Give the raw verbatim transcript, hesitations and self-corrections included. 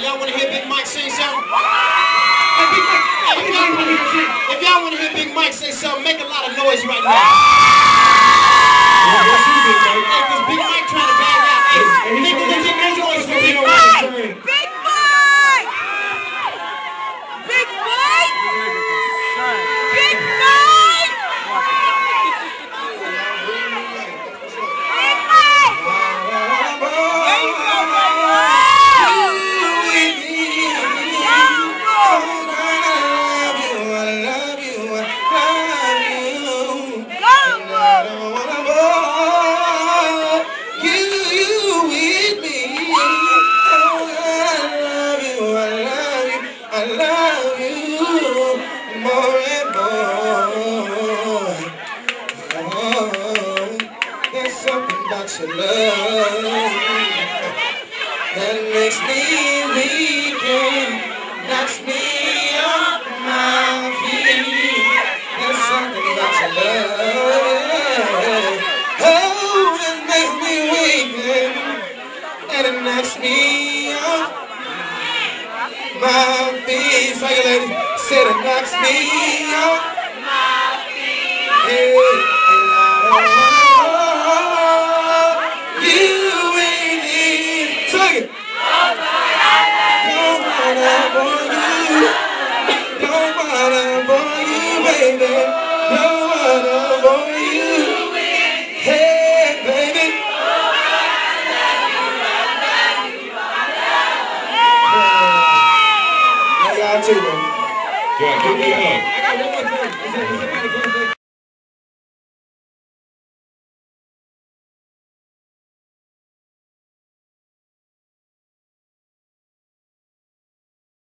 Y'all want to hear Big Mike say something? Hey, Big Mike, hey, if y'all want to hear, if y'all want to hear Big Mike say something, make a lot of noise right now. What's you, Big Mike? Hey, because Big Mike trying to bag out. Hey, nigga, let's get that noise for Big Mike. Big Mike! Big Mike! Big Mike! I love you more and more. Oh, there's something about your love that makes me weak and knocks me off my feet. There's something about your love, oh, that makes me weak and it knocks me off my feet. Sing it, lady. Said it knocks me off my feet. Yeah, and I don't want you ain't it. Sing it. Don't wanna bore you. Don't wanna bore you, baby. Don't wanna bore you. Hey, baby. Y'all too, though. Yeah, give me a hug. I got one more thing.